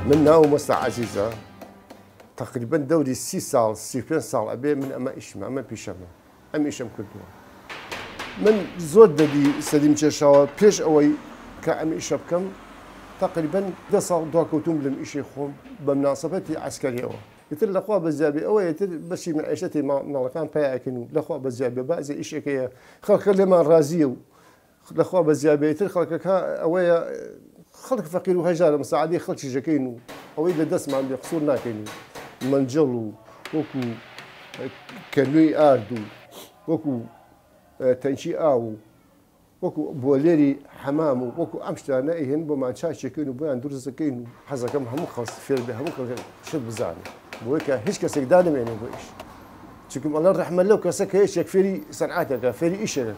من ناو وسع عزيزة تقريبا دوري 6 سال 35 سال أبي من أما إشما أما بيشما أم إشم كردوا من زود دي سديم تشاو بيش أوي كأم إشب كم تقريبا 10 سال دواكوتم لم إشي خوم بمناسبة عسكرية أو يتر لخوا بزابي أو يتر بشي من عيشتي ما نلقان بايكنو لخوا بزابي بعض إشي كي خلق لما رازيو لخوا بزابي يتر خلق أوي خلق فقير وهجار مساعدي خلق جاكينو أو إذا دس ما بيقصور ناكينو منجلو وكو كنوي آردو وكو تنشي آو وكو بوليري حمامو وكو أمشتانا إيهن بما تشاشكينو بيان درزكينو حزكم همو خلص فير به همو خلص شد بزاني بويكا هيش كسك دانم يعني بويش تشكم الله الرحمن لو كسك هيش يكفيري صنعتك فيري إيشك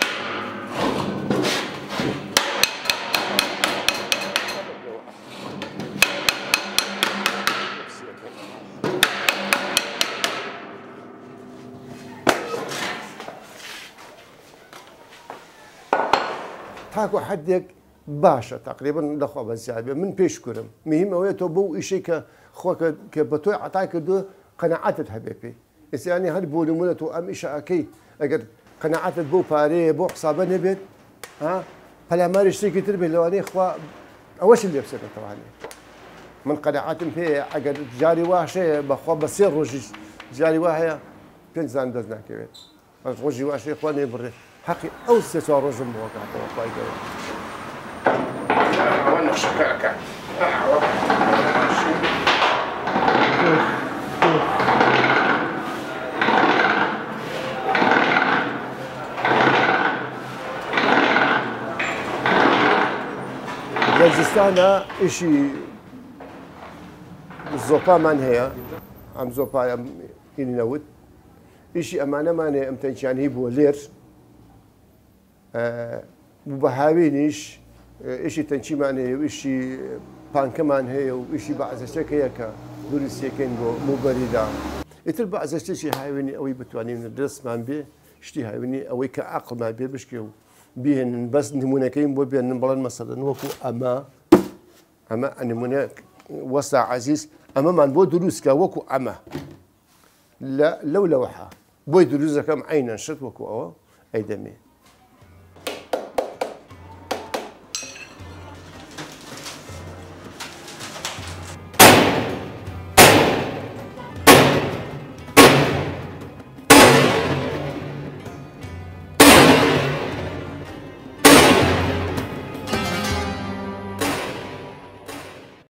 تاكو حدك باشا تقريبا لخوا بزابي من بيش كرم مهم هو تبو إشي كخوا كبتوع عطاك دو قناعات هبيبي يعني هل بولو مولتو أم إشي أكيد أجد قناعات بو باري بو حسابه نبت ها فلا ما رشتي كتير باللواني خوا أوش اللي بصير طبعا من قناعات في أجد جاري واحد بخوا بصير روج جاري واحد بينزان دزنا كبير روجي واحد إخواني بري حقي أوسع صار رجل مواقع طبعا وانا شكاكا لازستانا إشي زوبا من هي عم زوبا ينوت إشي أمانة ماني أمتنشان هي بولير مبهاوينيش إشي تنشي ماني وإشي بانك مان هي وإشي بعض الشيء هيك دوريس يكين مو بريدا يتر بعض الشيء هاويني أوي بتواني من الدرس مان بيه اشتي هاويني أوي كعقل ما بيه بشكيو بيهن بس نمونكين بو بيهن نبلن مثلا وكو أما نمونك وسع عزيز أما من بو دروس وكو أما لا لو لوحة بو دروس كم عينا شت وكو أو أي دمي